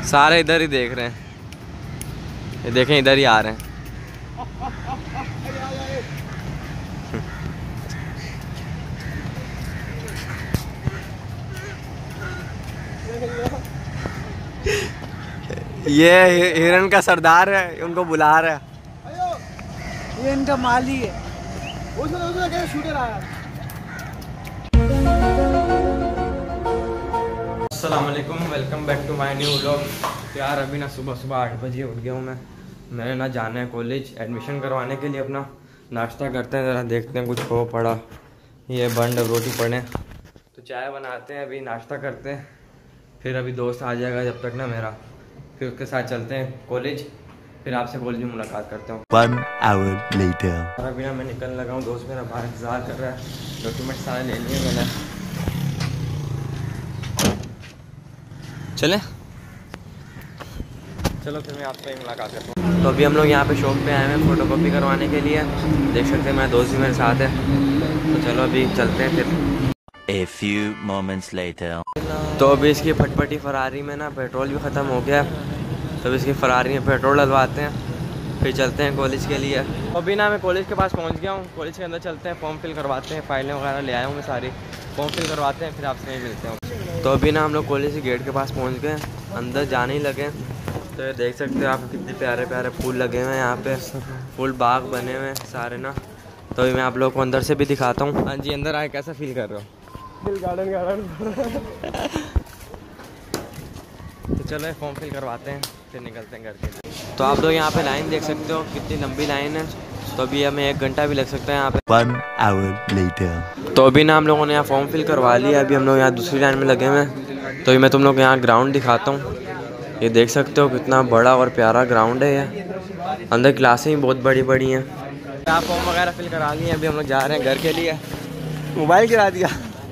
सारे इधर ही देख रहे हैं, ये देखें इधर ही आ रहे हैं। ये हिरन का सरदार है, उनको बुला रहा है। ये इनका माली है। शूटर आया। अस्सलामुअलैकुम, welcome back to my new vlog. यार अभी ना सुबह 8 बजे उठ गया हूँ मैंने ना जाना है कॉलेज एडमिशन करवाने के लिए। अपना नाश्ता करते हैं, ज़रा देखते हैं कुछ हो पड़ा। ये बंड रोटी पड़े तो चाय बनाते हैं, अभी नाश्ता करते हैं, फिर अभी दोस्त आ जाएगा जब तक ना मेरा, फिर उसके साथ चलते हैं कॉलेज, फिर आपसे कॉलेज में मुलाकात करता हूँ। 1 hour later। अभी ना मैं निकल लगा हूँ, दोस्त मेरा बाहर इंतज़ार कर रहा है, डॉक्यूमेंट सारे ले लिए मैंने। चले चलो फिर मैं आपसे मुलाकात करता हूँ। तो अभी हम लोग यहाँ पे शॉप पे आए हैं फ़ोटोकॉपी करवाने के लिए। देख सकते हैं मेरा दोस्त भी मेरे साथ है, तो चलो अभी चलते हैं फिर। A few moments later। तो अभी इसकी फटफटी फरारी में ना पेट्रोल भी ख़त्म हो गया, तो इसकी फरारी में पेट्रोल डलवाते हैं, फिर चलते हैं कॉलेज के लिए। तो अभी ना मैं कॉलेज के पास पहुंच गया हूँ, कॉलेज के अंदर चलते हैं, फॉर्म फिल करवाते हैं, फाइलें वगैरह ले आया हूँ मैं सारी, फॉर्म फिल करवाते हैं, फिर आपसे नहीं मिलते हैं। तो अभी ना हम लोग कॉलेज के गेट के पास पहुँच गए, अंदर जाने ही लगे। तो ये देख सकते हो आप कितने प्यारे प्यारे फूल लगे हुए हैं यहाँ पे, फूल बाग बने हुए हैं सारे ना। तो अभी मैं आप लोग को अंदर से भी दिखाता हूँ। हाँ जी, अंदर आए कैसा फील कर रहे हो? गार्डन तो चलो फॉर्म फिल करवाते हैं, फिर निकलते हैं घर के लिए। तो आप लोग यहाँ पे लाइन देख सकते हो कितनी लंबी लाइन है, तो अभी हमें 1 घंटा भी लग सकता है यहाँ पे। 1 hour later। तो अभी ना हम लोगों ने यहाँ फॉर्म फिल करवा लिया, अभी हम लोग यहाँ दूसरी लाइन में लगे हुए हैं। तो अभी मैं तुम लोग यहाँ ग्राउंड दिखाता हूँ, ये देख सकते हो कितना बड़ा और प्यारा ग्राउंड है ये, अंदर क्लासें ही बहुत बड़ी बड़ी हैं। आप फॉर्म वगैरह फिल करा लिए, अभी हम लोग जा रहे हैं घर के लिए। मोबाइल गिरा दिया।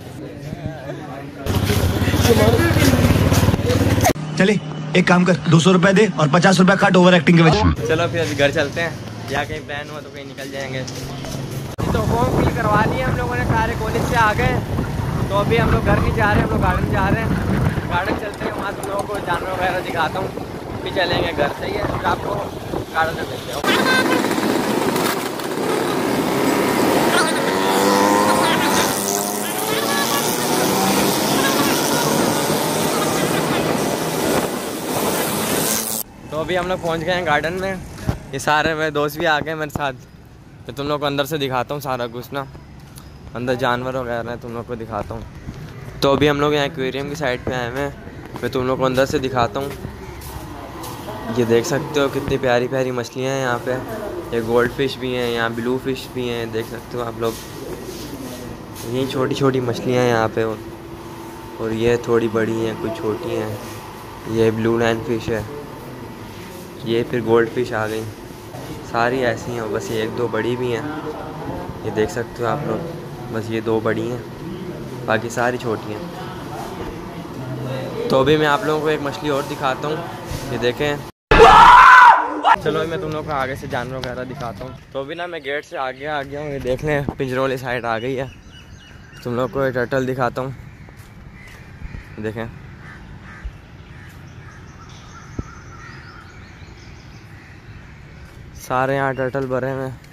चले एक काम कर, 200 रुपए दे और 50 रुपए काट ओवर एक्टिंग के वजह। चलो फिर अभी घर चलते हैं, या कहीं प्लान हुआ तो कहीं निकल जाएंगे। तो फॉर्म फिल करवा लिए हम लोगों ने सारे, कॉलेज से आ गए। तो अभी हम लोग घर नहीं जा रहे हैं, हम लोग गार्डन जा रहे हैं। गार्डन चलते हैं, वहाँ तुम लोगों को जानवर वगैरह दिखाता हूँ, फिर चलेंगे घर से ही है, फिर आपको गार्डन में मिलते हैं। तो अभी हम लोग पहुंच गए हैं गार्डन में, ये सारे मेरे दोस्त भी आ गए मेरे साथ। तो तुम लोग को अंदर से दिखाता हूँ सारा कुछ ना, अंदर जानवर वगैरह हैं, तुम लोग को दिखाता हूँ। तो अभी हम लोग यहाँ एक्वेरियम की साइड पे आए हैं, मैं तुम लोग को अंदर से दिखाता हूँ। ये देख सकते हो कितनी प्यारी प्यारी मछलियाँ हैं यहाँ पे, ये गोल्ड फिश भी हैं, यहाँ ब्लू फिश भी हैं, देख सकते हो आप लोग। यही छोटी छोटी मछलियाँ हैं यहाँ पे, और ये थोड़ी बड़ी हैं, कुछ छोटी हैं। ये ब्लू लाइन फिश है, ये फिर गोल्ड फिश आ गई, सारी ऐसी हैं, बस ये 1-2 बड़ी भी हैं, ये देख सकते हो आप लोग। बस ये 2 बड़ी हैं, बाकी सारी छोटी हैं। तो अभी मैं आप लोगों को एक मछली और दिखाता हूँ, ये देखें। चलो मैं तुम लोग को आगे से जानवर वगैरह दिखाता हूँ। तो अभी ना मैं गेट से आगे आ गया हूँ, ये देख लें पिंजरे वाली साइड आ गई है। तुम लोग को एक टर्टल दिखाता हूँ, देखें। सारे यहाँ टर्टल भरे हुए हैं,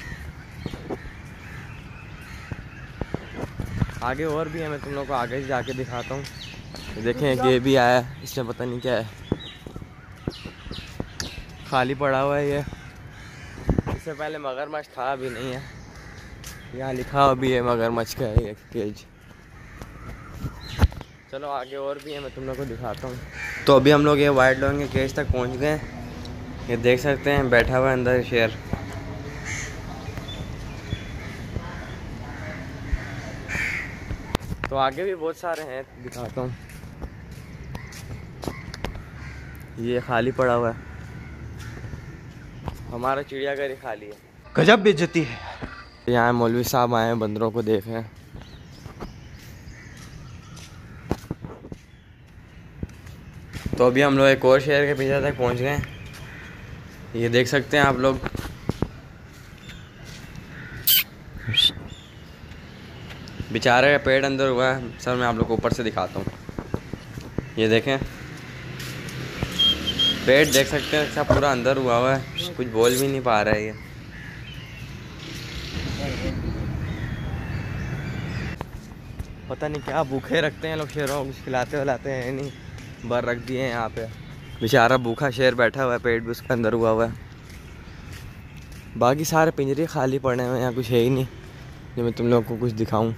आगे और भी है, मैं तुम लोग को आगे जाके दिखाता हूँ। देखें ये भी आया है, इसमें पता नहीं क्या है, खाली पड़ा हुआ है ये। इससे पहले मगरमच्छ था, अभी नहीं है। यहाँ लिखा अभी है मगरमच्छ का है एक केज। चलो आगे और भी है, मैं तुम लोग को दिखाता हूँ। तो अभी हम लोग ये वाइल्ड लॉयन के केज तक पहुँच गए, ये देख सकते हैं बैठा हुआ है अंदर शेर। तो आगे भी बहुत सारे हैं, दिखाता हूँ। ये खाली पड़ा हुआ है, हमारा चिड़ियाघर ही खाली है। गजब बेइज्जती है। यहाँ मौलवी साहब आए हैं बंदरों को देख रहे हैं। तो अभी हम लोग एक और शहर के पीछे तक पहुँच गए, ये देख सकते हैं आप लोग। बेचारे का पेड़ अंदर हुआ है सर, मैं आप लोग को ऊपर से दिखाता हूँ, ये देखें। पेट देख सकते हैं अच्छा पूरा अंदर हुआ हुआ है, कुछ बोल भी नहीं पा रहा है ये। पता नहीं क्या भूखे रखते हैं लोग शेरों को, कुछ खिलाते विलाते हैं नहीं, बर रख दिए हैं यहाँ पे। बेचारा भूखा शेर बैठा हुआ है, पेट भी उसका अंदर हुआ हुआ है। बाकी सारे पिंजरे खाली पड़े हुए हैं, यहाँ कुछ है ही नहीं जो मैं तुम लोगों को कुछ दिखाऊं।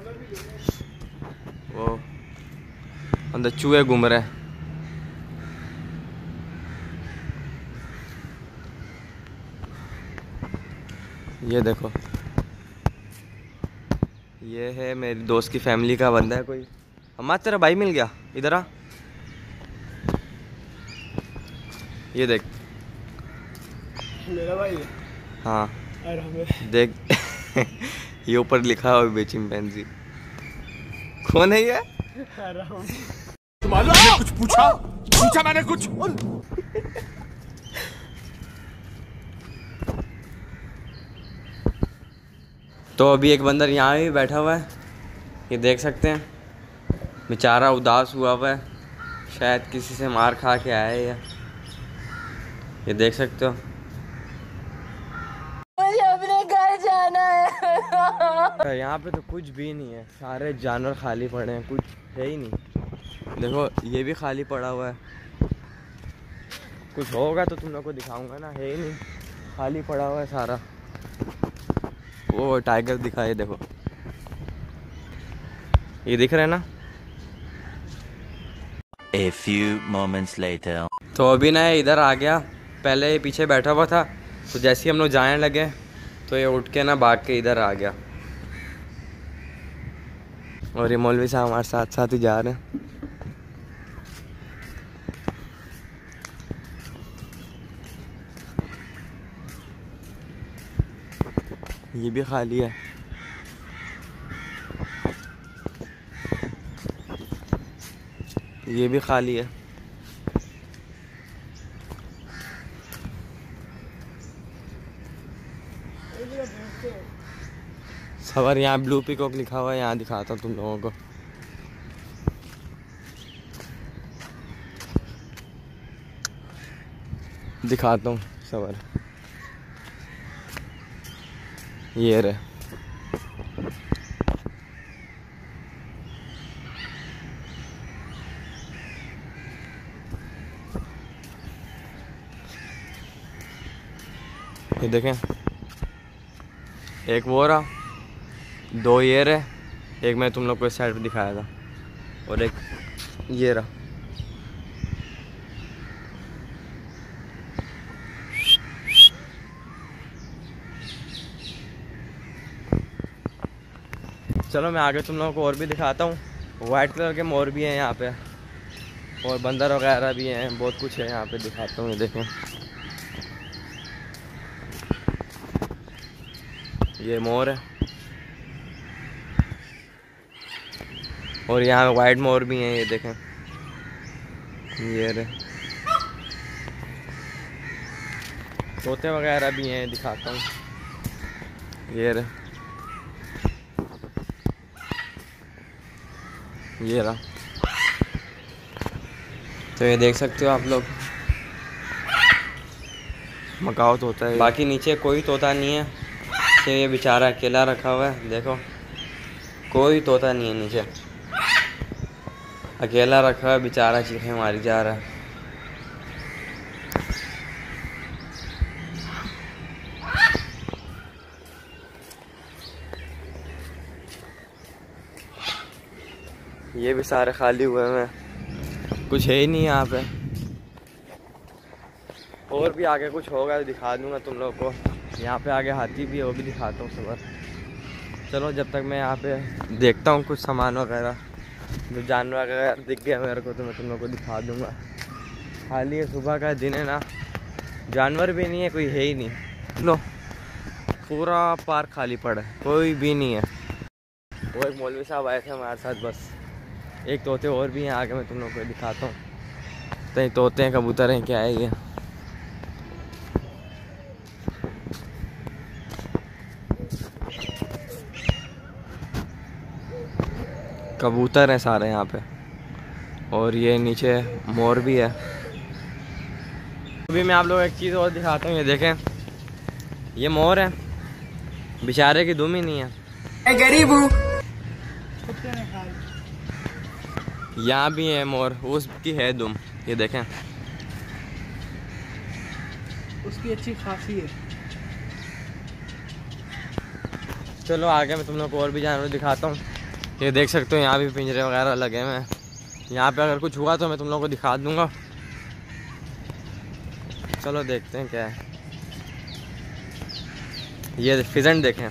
वो अंदर चूहे घूम रहे हैं। ये देखो, ये है मेरी दोस्त की फैमिली का बंदा है कोई। अम्मा तेरा भाई मिल गया, इधर आ। ये देख मेरा भाई है। हाँ अरे देख ये ऊपर लिखा हुआ है चिंपैंजी। कौन है ये? तुम्हारे कुछ पूछा मैंने कुछ। तो अभी एक बंदर यहाँ भी बैठा हुआ है, ये देख सकते हैं। बेचारा उदास हुआ हुआ है, शायद किसी से मार खा के आया है ये देख सकते हो। मुझे अपने घर जाना है। यहाँ पे तो कुछ भी नहीं है, सारे जानवर खाली पड़े हैं, कुछ है ही नहीं। देखो ये भी खाली पड़ा हुआ है, कुछ होगा तो तुम लोग को दिखाऊंगा ना, है ही नहीं, खाली पड़ा हुआ है सारा। वो टाइगर दिखाए, देखो ये दिख रहा है ना। A few moments later. तो अभी ना इधर आ गया, पहले ये पीछे बैठा हुआ था, तो जैसे ही हम लोग जाने लगे तो ये उठ के ना भाग के इधर आ गया। और ये मौलवी साहब हमारे साथ साथ ही जा रहे हैं। ये भी खाली है। ये भी खाली है। सवर यहाँ ब्लू पीकॉक लिखा हुआ है, यहाँ दिखाता हूँ तुम लोगों को। दिखाता हूँ सवर, ये रहे। ये देखें, एक वो रहा, दो ये रहे, एक मैं तुम लोग को इस साइड पे दिखाया था, और एक ये रहा। चलो मैं आगे तुम लोगों को और भी दिखाता हूँ। वाइट कलर के मोर भी हैं यहाँ पे, और बंदर वगैरह भी हैं, बहुत कुछ है यहाँ पे, दिखाता हूँ। ये देखें, ये मोर है, और यहाँ वाइट मोर भी हैं, ये देखें, ये रहे। तोते वगैरह भी हैं, दिखाता हूँ, ये रहे, ये रहा। तो ये देख सकते हो आप लोग, मकाओ तोता है। बाकी नीचे कोई तोता नहीं है, तो ये बेचारा अकेला रखा हुआ है। देखो कोई तोता नहीं है नीचे, अकेला रखा हुआ है बेचारा, चीखें मारी जा रहा है। ये भी सारे खाली हुए हैं, कुछ है ही नहीं यहाँ पे। और भी आगे कुछ होगा तो दिखा दूंगा तुम लोग को। यहाँ पे आगे हाथी भी है, वो भी दिखाता हूँ सुबह। चलो जब तक मैं यहाँ पे देखता हूँ कुछ सामान वगैरह, जो जानवर वगैरह दिख गया मेरे को तो मैं तुम लोग को दिखा दूंगा। खाली है, सुबह का दिन है ना, जानवर भी नहीं है, कोई है ही नहीं। लो पूरा पार्क खाली पड़ा है, कोई भी नहीं है। वो एक मौलवी साहब आए थे हमारे साथ बस। एक तोते और भी हैं, आगे मैं तुम लोग को दिखाता हूँ। तो ये तोते हैं, कबूतर हैं, क्या है ये? कबूतर हैं सारे यहाँ पे, और ये नीचे मोर भी है। अभी मैं आप लोग एक चीज़ और दिखाता हूँ। ये देखें, ये मोर है, बेचारे की दुम ही नहीं है। गरीब हूँ। यहाँ भी है मोर, उसकी है दुम, ये देखें। उसकी अच्छी खासी है। चलो आगे मैं तुम लोग को और भी जानवर दिखाता हूँ। ये देख सकते हो, यहाँ भी पिंजरे वगैरह लगे हुए हैं। यहाँ पे अगर कुछ हुआ तो मैं तुम लोग को दिखा दूँगा। चलो देखते हैं क्या है। ये फिजेंट देखें,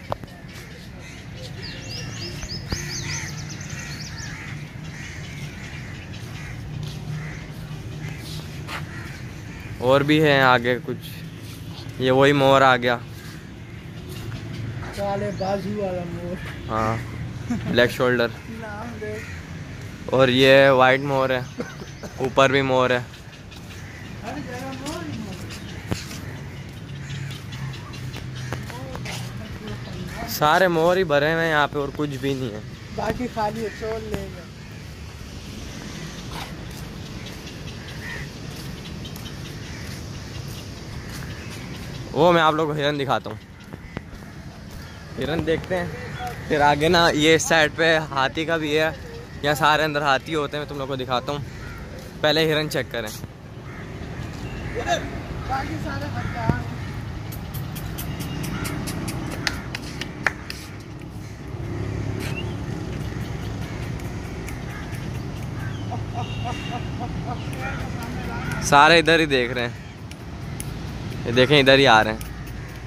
और भी है आगे कुछ। ये वही मोर आ गया, काले बाजू वाला मोर। हाँ, ब्लैक शोल्डर। और ये वाइट मोर है, ऊपर भी मोर है। सारे मोर ही भरे हुए हैं यहाँ पे और कुछ भी नहीं है, बाकी खाली है, चोल लेंगे। वो मैं आप लोगों को हिरन दिखाता हूँ। हिरन देखते हैं, फिर आगे ना ये साइड पे हाथी का भी है। यहाँ सारे अंदर हाथी होते हैं, मैं तुम लोग को दिखाता हूँ। पहले हिरन चेक करें। बाकी सारे हथियार। सारे इधर ही देख रहे हैं, ये देखें इधर ही आ रहे हैं।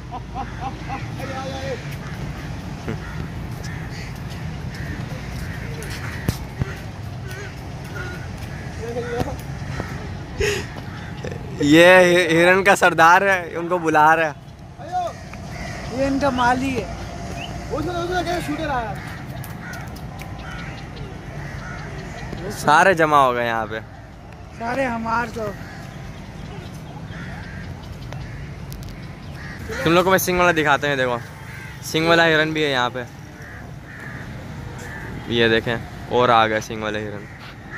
ये हिरन का सरदार है, उनको बुला रहा है। ये इनका माली है। उसने शूटर आया। सारे जमा हो गए यहाँ पे। सारे हमार तो। तुम लोग को मैं सिंग वाला दिखाते हैं। देखो, सिंग वाला हिरन भी है यहाँ पे, ये देखें, और आ गए सिंग वाले हिरन।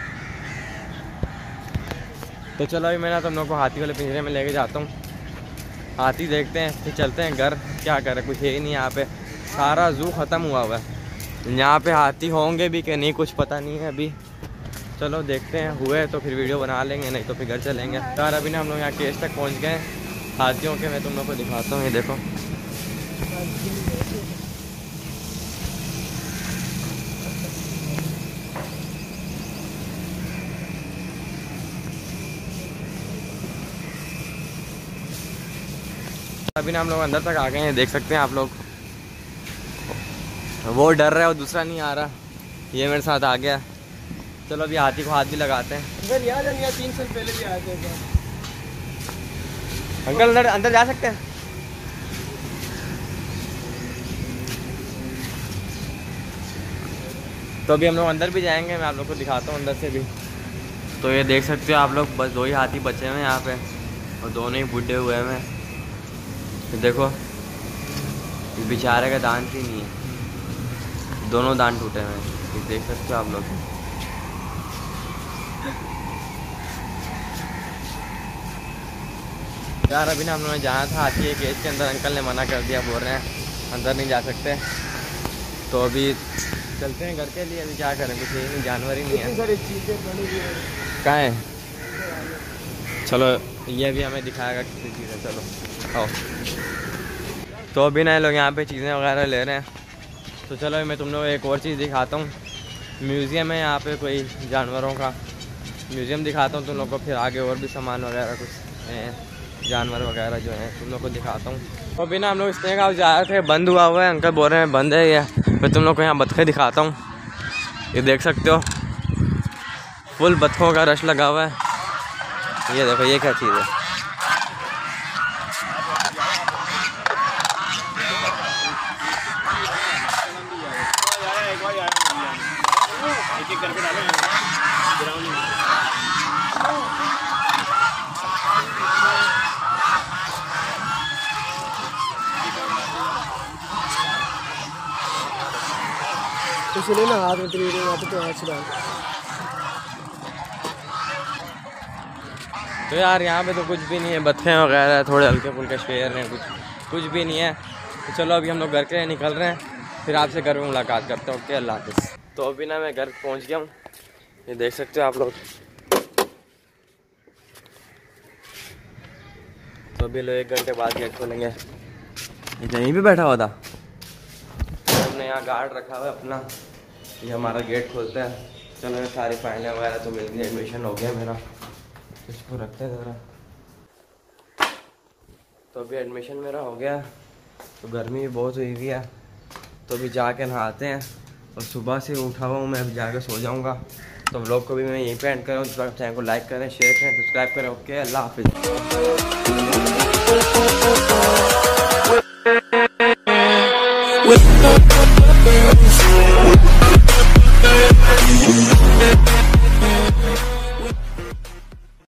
तो चलो अभी मैं ना तुम लोग को हाथी वाले पिंजरे में लेके जाता हूँ। हाथी देखते हैं, फिर चलते हैं घर। क्या करें, कुछ है ही नहीं यहाँ पे, सारा जू ख़त्म हुआ हुआ है। यहाँ पे हाथी होंगे भी कि नहीं कुछ पता नहीं है अभी। चलो देखते हैं, हुए तो फिर वीडियो बना लेंगे, नहीं तो फिर घर चलेंगे। यार अभी ना हम लोग यहाँ केस तक पहुँच गए हाथियों के। मैं तुम लोग को दिखाता हूँ, ये देखो। अभी ना हम लोग अंदर तक आ गए हैं, देख सकते हैं आप लोग। वो डर रहा है और दूसरा नहीं आ रहा, ये मेरे साथ आ गया। चलो अभी हाथी को हाथ भी लगाते हैं। इधर याद है, यहाँ 3 साल पहले भी आए थे। अंकल अंदर अंदर जा सकते हैं? तो अभी हम लोग अंदर भी जाएंगे, मैं आप लोग को दिखाता हूँ अंदर से भी। तो ये देख सकते हो आप लोग, बस 2 ही हाथी बचे हुए हैं यहाँ पे, और दोनों ही बूढ़े हुए हैं। देखो, इस बेचारे का दांत ही नहीं है, दोनों दांत टूटे हुए हैं, ये देख सकते हो आप लोग। यार अभी ना हम लोगों ने जाना था हाथी के केज के अंदर, अंकल ने मना कर दिया, बोल रहे हैं अंदर नहीं जा सकते। तो अभी चलते हैं घर के लिए। अभी क्या करें, कुछ नहीं, जानवर ही नहीं है। सारी चीज़ें बनी हुई हैं। कहाँ है? चलो ये भी हमें दिखाएगा किसी चीज़ है। चलो आओ। तो अभी ना लोग यहाँ पे चीज़ें वगैरह ले रहे हैं। तो चलो मैं तुम लोग एक और चीज़ दिखाता हूँ। म्यूज़ियम है यहाँ पे, कोई जानवरों का म्यूज़ियम दिखाता हूँ तुम लोग को। फिर आगे और भी सामान वगैरह कुछ हैं, जानवर वगैरह जो हैं तुम लोग को दिखाता हूँ। तो अभी ना हम लोग स्नेक हाउस जा रहे थे, बंद हुआ हुआ है। अंकल बोल रहे हैं बंद है ये। मैं तुम लोग को यहाँ बतखें दिखाता हूँ, ये देख सकते हो, फुल बतखों का रश लगा हुआ है। ये देखो, ये क्या चीज़ है। तो सुनिए ना, हाथ में तेरी वहाँ पे तो हाथ चला। तो यार यहाँ पे तो कुछ भी नहीं है, बत्तखें वगैरह थोड़े हल्के फुल्के शेर हैं, कुछ भी नहीं है। तो चलो अभी हम लोग घर के लिए निकल रहे हैं, फिर आपसे घर में मुलाकात करते हैं। ओके, अल्लाह हाफ़िज़। तो अभी ना मैं घर पहुँच गया हूँ, ये देख सकते हो आप लोग। तो अभी लोग 1 घंटे बाद गेट खोलेंगे। ये यहीं पे बैठा हुआ था, हमने यहाँ गार्ड रखा हुआ है अपना, ये हमारा गेट खोलता है। चलो सारी फाइलें वगैरह तो मिल गई, एडमिशन हो गया मेरा, इसको रखते हैं ज़रा। तो अभी एडमिशन मेरा हो गया, तो गर्मी भी बहुत हुई हुई है, तो अभी जाके नहाते हैं और सुबह से उठा हुआ हूँ मैं, अभी जाके सो जाऊँगा। तो व्लॉग को भी मैं यहीं पे एंड करूँ। चैनल को लाइक करें, शेयर करें, सब्सक्राइब करें। ओके, अल्लाह हाफ़िज़।